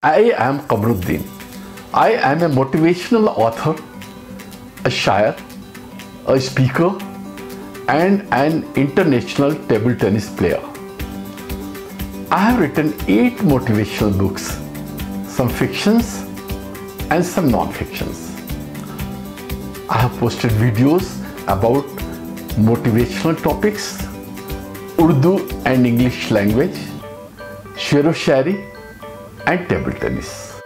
I am Qamruddin. I am a motivational author, a shire, a speaker, and an international table tennis player. I have written 8 motivational books, some fictions and some non-fictions. I have posted videos about motivational topics, Urdu and English language, Shero-Shayari and table tennis.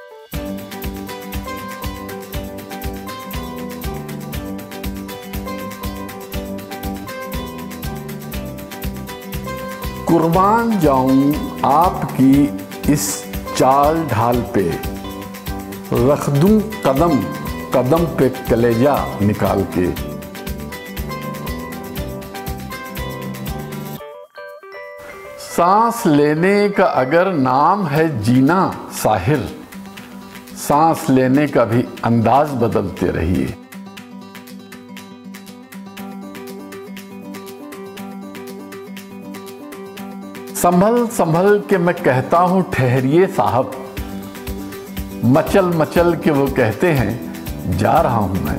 कुर्बान जाऊं आपकी इस चाल ढाल पे, रख दूं कदम कदम पे कलेजा निकाल के। सांस लेने का अगर नाम है जीना साहिर, सांस लेने का भी अंदाज बदलते रहिए। संभल संभल के मैं कहता हूं ठहरिए साहब, मचल मचल के वो कहते हैं जा रहा हूं मैं।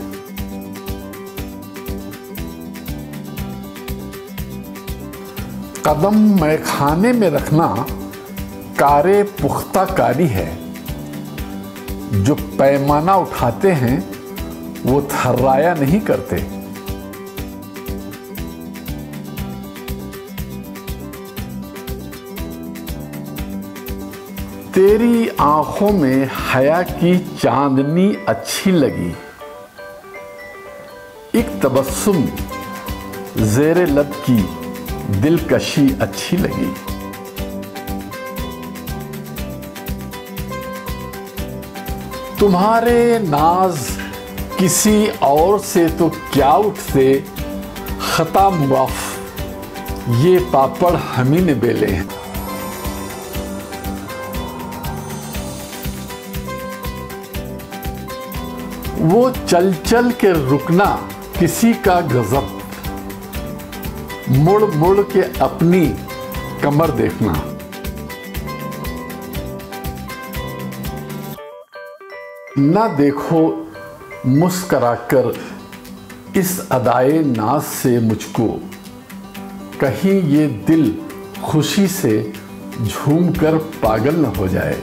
कदम मैं खाने में रखना कारे पुख्ता कारी है, जो पैमाना उठाते हैं वो थर्राया नहीं करते। तेरी आंखों में हया की चांदनी अच्छी लगी, एक तबस्सुम ज़ेरे लब की दिलकशी अच्छी लगी। तुम्हारे नाज किसी और से तो क्या उठते, खता मुआफ ये पापड़ हमी ने बेले हैं। वो चल चल के रुकना किसी का गजब, मुड़ मुड़ के अपनी कमर देखना। ना देखो मुस्कराकर इस अदाए नाज से मुझको, कहीं ये दिल खुशी से झूमकर पागल न हो जाए।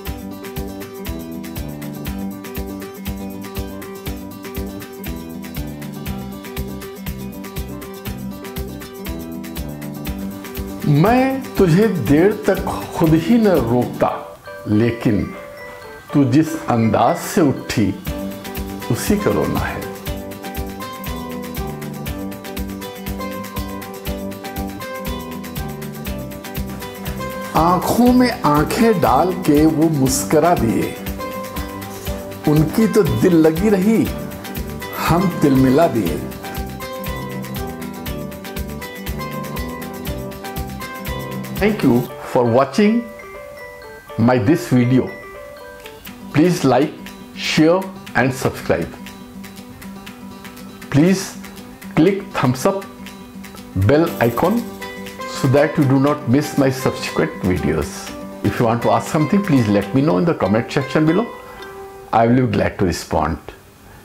मैं तुझे देर तक खुद ही न रोकता, लेकिन तू जिस अंदाज से उठी उसी का रोना है। आंखों में आंखें डाल के वो मुस्करा दिए, उनकी तो दिल लगी रही, हम दिल मिला दिए। Thank you for watching this video. Please like, share and subscribe. Please click thumbs up, bell icon so that you do not miss my subsequent videos. If you want to ask something, please let me know in the comment section below. I will be glad to respond.